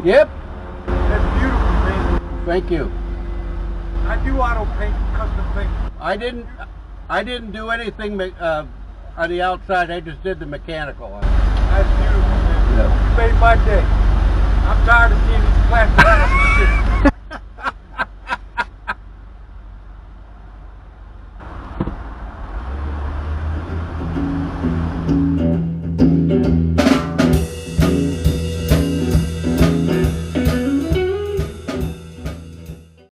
Yep. That's beautiful, man. Thank you. I do auto paint, custom paint. I didn't do anything on the outside. I just did the mechanical. That's beautiful, man. Yeah. You made my day. I'm tired of seeing these plastic shit.